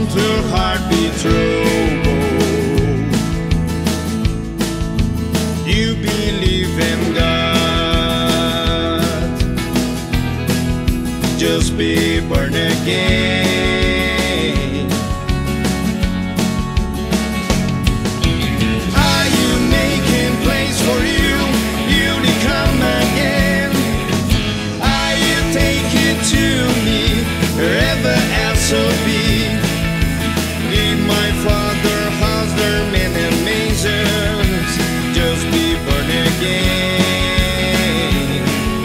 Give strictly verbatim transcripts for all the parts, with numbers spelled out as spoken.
Don't your heart be troubled. You believe in God, just be born again. Are you making place for you? You to come again. Are you take it to me, wherever else will be? In my Father house there are many mansions, just be born again.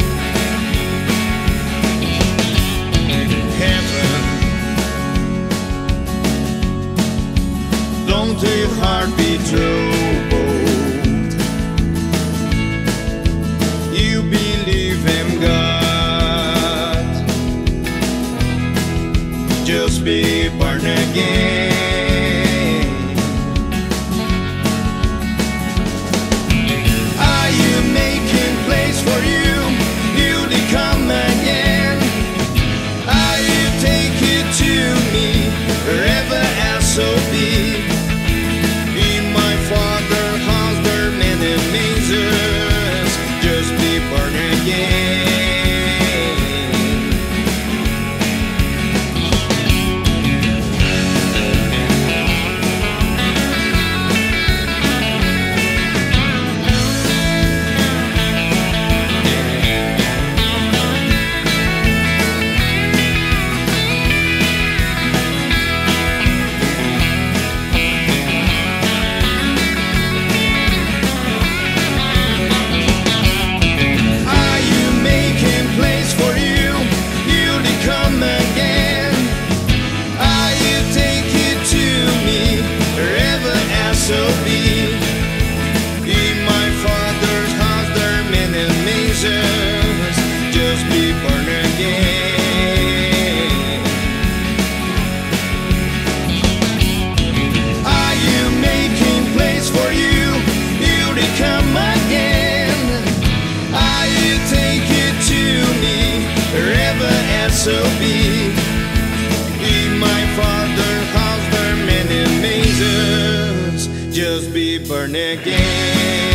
Heaven, don't your heart be troubled. You believe in God, just be born again. Are you making place for you? You to come again. Are you take it to me, wherever else will be? In my Father house there are many mansions, just be born again. Are you making place for you? You to come again. Are you take it to me, wherever else will be? In my Father's house there are many mansions, just be born again. Are you making place for you? You to come again. Are you take it to me, wherever else will be? In my Father's house there are many mansions, just be born again.